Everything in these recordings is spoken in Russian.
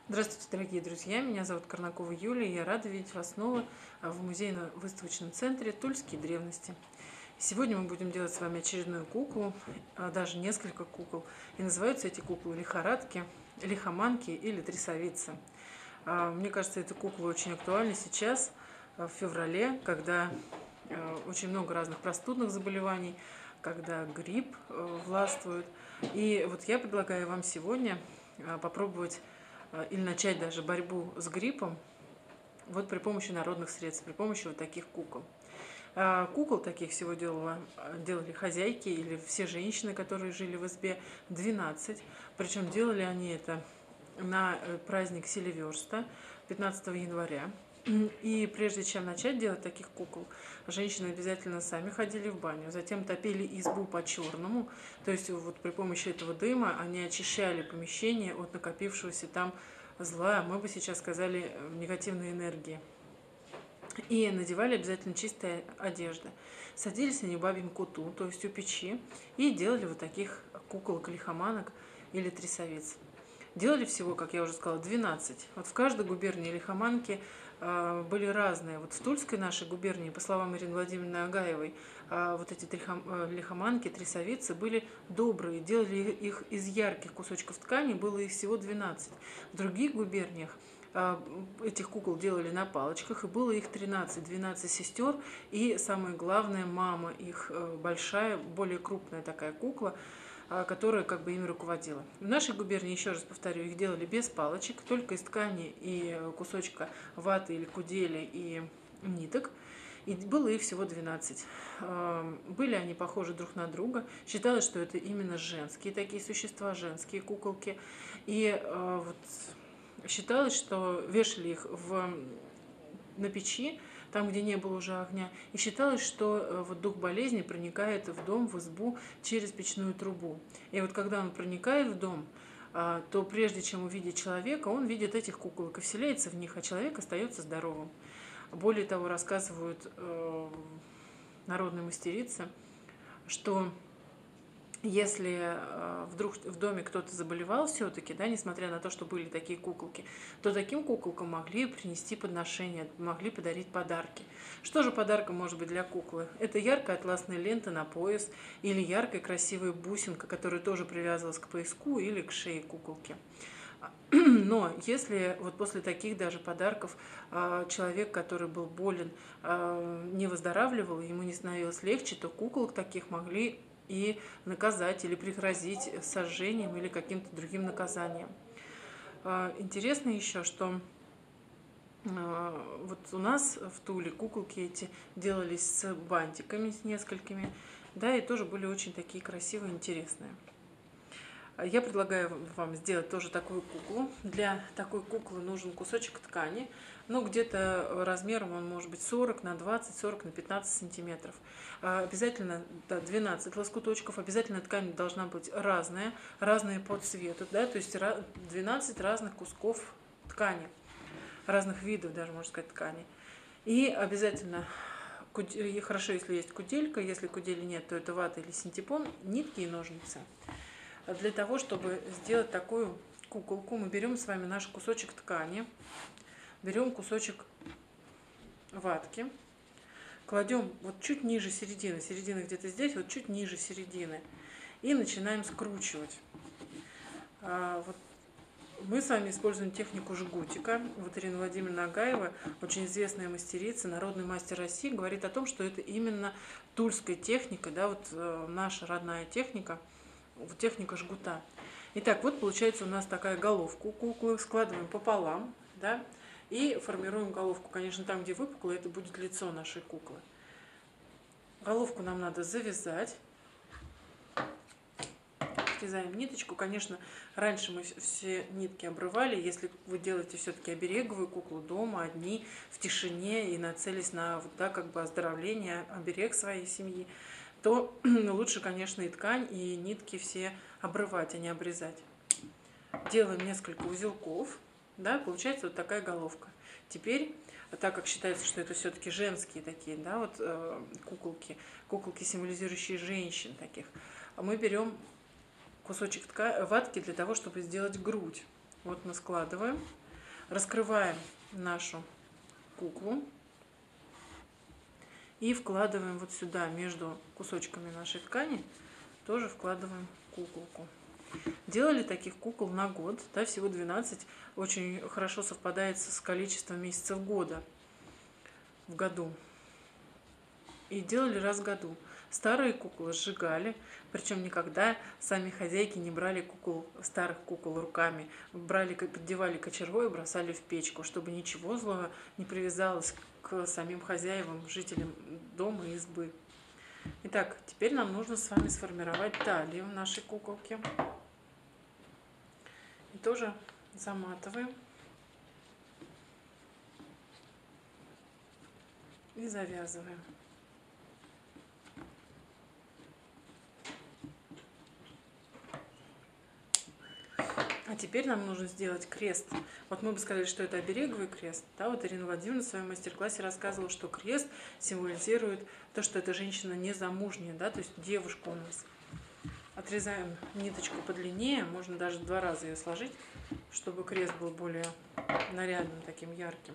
Здравствуйте, дорогие друзья! Меня зовут Корнакова Юлия, и я рада видеть вас снова в музейно-выставочном центре «Тульские древности». Сегодня мы будем делать с вами очередную куклу, даже несколько кукол. И называются эти куклы лихорадки, лихоманки или трясовицы. Мне кажется, эта кукла очень актуальна сейчас, в феврале, когда очень много разных простудных заболеваний, когда грипп властвует. И вот я предлагаю вам сегодня попробовать или начать даже борьбу с гриппом вот при помощи народных средств, при помощи вот таких кукол. Кукол таких всего делали хозяйки или все женщины, которые жили в избе, 12. Причем делали они это на праздник Селиверста, 15 января. И прежде чем начать делать таких кукол, женщины обязательно сами ходили в баню, затем топили избу по-черному, то есть вот при помощи этого дыма они очищали помещение от накопившегося там зла, мы бы сейчас сказали, негативной энергии. И надевали обязательно чистые одежды. Садились они в бабьем куту, то есть у печи, и делали вот таких куколок-лихоманок или трясовиц. Делали всего, как я уже сказала, 12. Вот в каждой губернии лихоманки были разные. Вот в Тульской нашей губернии, по словам Ирины Владимировны Агаевой, вот эти лихоманки, трясовицы были добрые. Делали их из ярких кусочков ткани, было их всего 12. В других губерниях этих кукол делали на палочках, и было их 13-12 сестер, и самое главное, мама их, большая, более крупная такая кукла, которая как бы ими руководила. В нашей губернии, еще раз повторю, их делали без палочек, только из ткани и кусочка ваты или кудели и ниток. И было их всего 12. Были они похожи друг на друга. Считалось, что это именно женские такие существа, женские куколки. И вот считалось, что вешали их на печи, там, где не было уже огня. И считалось, что вот дух болезни проникает в дом, в избу через печную трубу. И вот когда он проникает в дом, то прежде чем увидеть человека, он видит этих куколок и вселяется в них, а человек остается здоровым. Более того, рассказывают народные мастерицы, что если вдруг в доме кто-то заболевал все-таки, да, несмотря на то, что были такие куколки, то таким куколкам могли принести подношения, могли подарить подарки. Что же подарком может быть для куклы? Это яркая атласная лента на пояс или яркая красивая бусинка, которая тоже привязывалась к пояску или к шее куколки. Но если вот после таких даже подарков человек, который был болен, не выздоравливал, ему не становилось легче, то куколок таких могли и наказать или пригрозить сожжением или каким-то другим наказанием. Интересно еще, что вот у нас в Туле куколки эти делались с бантиками, с несколькими, да, и тоже были очень такие красивые, интересные. Я предлагаю вам сделать тоже такую куклу. Для такой куклы нужен кусочек ткани, ну где-то размером он может быть 40 на 20, 40 на 15 сантиметров. Обязательно 12 лоскуточков, обязательно ткань должна быть разная по цвету, да, то есть 12 разных кусков ткани, разных видов даже, можно сказать, ткани. И обязательно, хорошо, если есть куделька, если кудели нет, то это вата или синтепон, нитки и ножницы. Для того, чтобы сделать такую куколку, мы берем с вами наш кусочек ткани, берем кусочек ватки, кладем вот чуть ниже середины, середина где-то здесь, вот чуть ниже середины, и начинаем скручивать. Вот мы с вами используем технику жгутика. Вот Ирина Владимировна Агаева, очень известная мастерица, народный мастер России, говорит о том, что это именно тульская техника, да, вот наша родная техника, техника жгута. Итак, вот получается у нас такая головка у куклы, складываем пополам, да, и формируем головку. Конечно, там, где выпукло, это будет лицо нашей куклы. Головку нам надо завязать. Срезаем ниточку. Конечно, раньше мы все нитки обрывали. Если вы делаете все-таки обереговую куклу дома, одни, в тишине и нацелились на вот, да, как бы оздоровление, оберег своей семьи, то лучше, конечно, и ткань, и нитки все обрывать, а не обрезать. Делаем несколько узелков, да, получается вот такая головка. Теперь, так как считается, что это все-таки женские такие, да, вот куколки, символизирующие женщин таких, мы берем кусочек ватки для того, чтобы сделать грудь. Вот мы складываем, раскрываем нашу куклу и вкладываем вот сюда, между кусочками нашей ткани, тоже вкладываем куколку. Делали таких кукол на год, да, всего 12, очень хорошо совпадает с количеством месяцев года в году. И делали раз в году. Старые куклы сжигали, причем никогда сами хозяйки не брали старых кукол руками, брали, поддевали кочергой и бросали в печку, чтобы ничего злого не привязалось к самим хозяевам, жителям дома и избы. Итак, теперь нам нужно с вами сформировать талию нашей куколки. И тоже заматываем и завязываем. А теперь нам нужно сделать крест. Вот мы бы сказали, что это обереговый крест. Да, вот Ирина Владимировна в своем мастер-классе рассказывала, что крест символизирует то, что эта женщина незамужняя, да, то есть девушка у нас. Отрезаем ниточку подлиннее, можно даже 2 раза ее сложить, чтобы крест был более нарядным, таким ярким.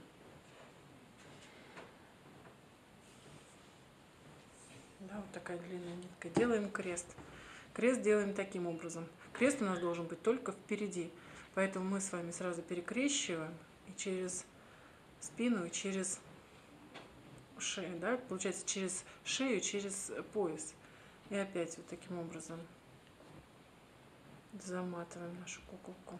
Да, вот такая длинная нитка. Делаем крест. Крест делаем таким образом. Крест у нас должен быть только впереди. Поэтому мы с вами сразу перекрещиваем и через спину, и через шею. Да? Получается, через шею, через пояс. И опять вот таким образом заматываем нашу куколку.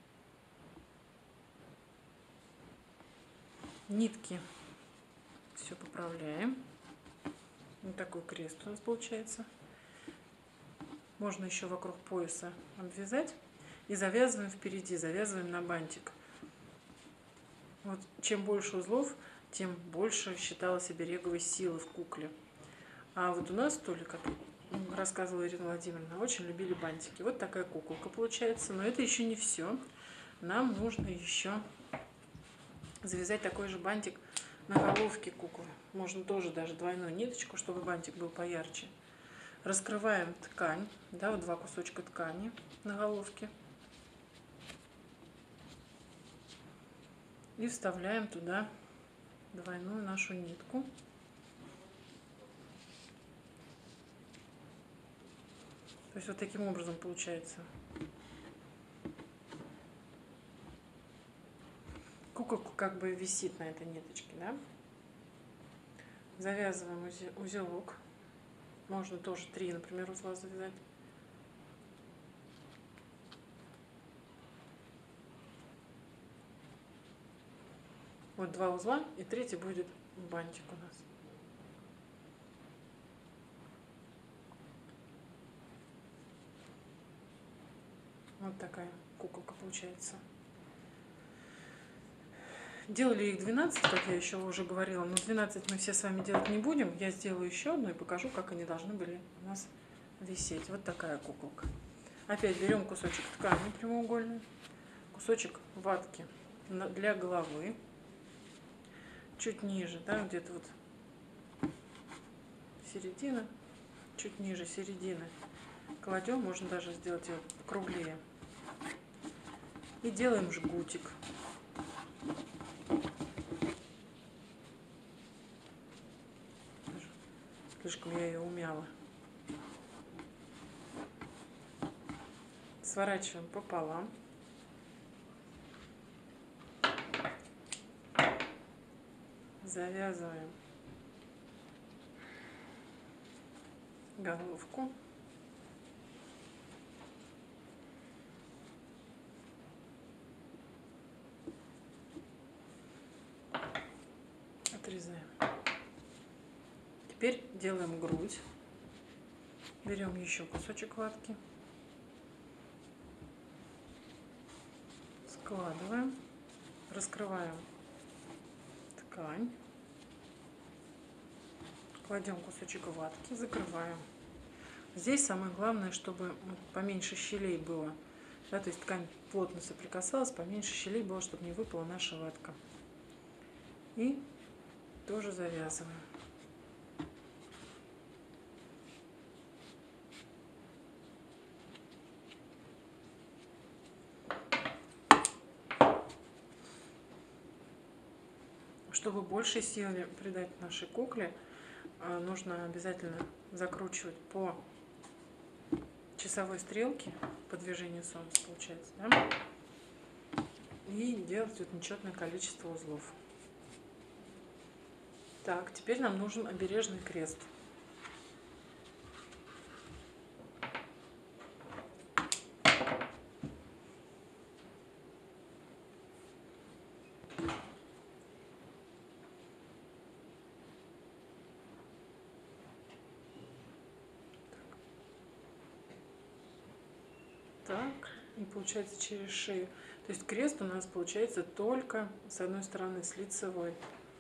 Нитки все поправляем. Вот такой крест у нас получается. Можно еще вокруг пояса обвязать. И завязываем впереди, завязываем на бантик. Вот чем больше узлов, тем больше считалось обереговой силы в кукле. А вот у нас Толя, как рассказывала Ирина Владимировна, очень любили бантики. Вот такая куколка получается. Но это еще не все. Нам нужно еще завязать такой же бантик на головке куклы. Можно тоже даже двойную ниточку, чтобы бантик был поярче. Раскрываем ткань, да, вот 2 кусочка ткани на головке. И вставляем туда двойную нашу нитку. То есть вот таким образом получается. Куколка как бы висит на этой ниточке, да? Завязываем узелок. Можно тоже 3, например, узла завязать. Вот 2 узла, и 3-й будет бантик у нас. Вот такая куколка получается. Делали их 12, как я еще уже говорила, но 12 мы все с вами делать не будем. Я сделаю еще одну и покажу, как они должны были у нас висеть. Вот такая куколка. Опять берем кусочек ткани прямоугольный, кусочек ватки для головы, чуть ниже, да, где-то вот середина, чуть ниже середины кладем, можно даже сделать ее круглее. И делаем жгутик. Слишком я ее умяла. Сворачиваем пополам. Завязываем головку. Отрезаем. Теперь делаем грудь. Берем еще кусочек ватки. Складываем. Раскрываем ткань. Кладем кусочек ватки, закрываем. Здесь самое главное, чтобы поменьше щелей было. Да, то есть ткань плотно соприкасалась, поменьше щелей было, чтобы не выпала наша ватка. И тоже завязываем. Чтобы большей силы придать нашей кукле, нужно обязательно закручивать по часовой стрелке, по движению солнца получается, да? И делать вот нечетное количество узлов. Так, теперь нам нужен обережный крест. Так, и получается через шею. То есть крест у нас получается только с одной стороны, с лицевой.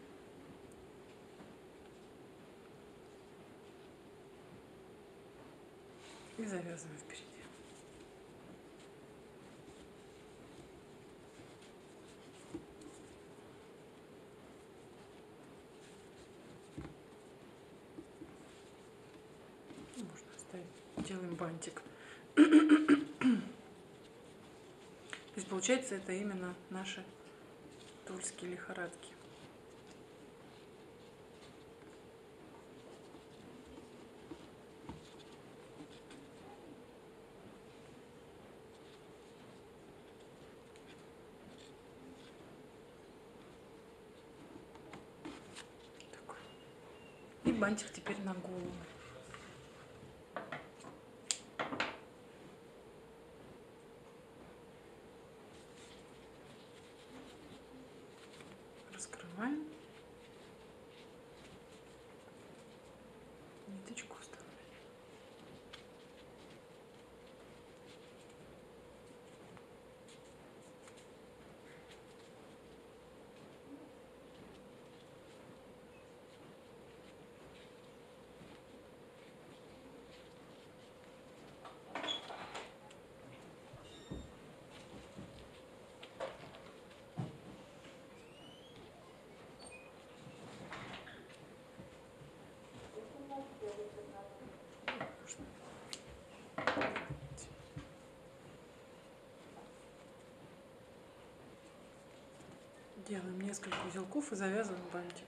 И завязываем впереди. Можно оставить. Делаем бантик. То есть получается это именно наши тульские лихорадки. И бантик теперь на голову. Раскрываем. Ниточку вставляем. Делаем несколько узелков и завязываем бантик.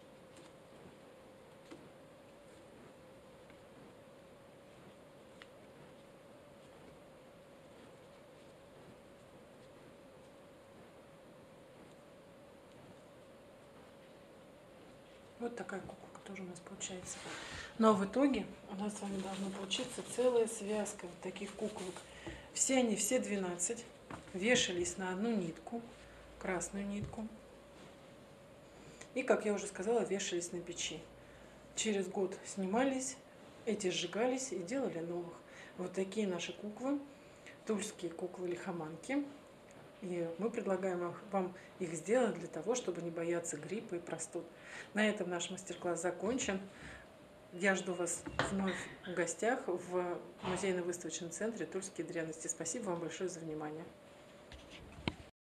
Вот такая куколка тоже у нас получается. Но в итоге у нас с вами должна получиться целая связка вот таких куколок. Все они, все 12, вешались на одну нитку, красную нитку. И, как я уже сказала, вешались на печи. Через год снимались, эти сжигались и делали новых. Вот такие наши куклы, тульские куклы-лихоманки. И мы предлагаем вам их сделать для того, чтобы не бояться гриппа и простуд. На этом наш мастер-класс закончен. Я жду вас вновь в гостях в музейно-выставочном центре «Тульские древности». Спасибо вам большое за внимание.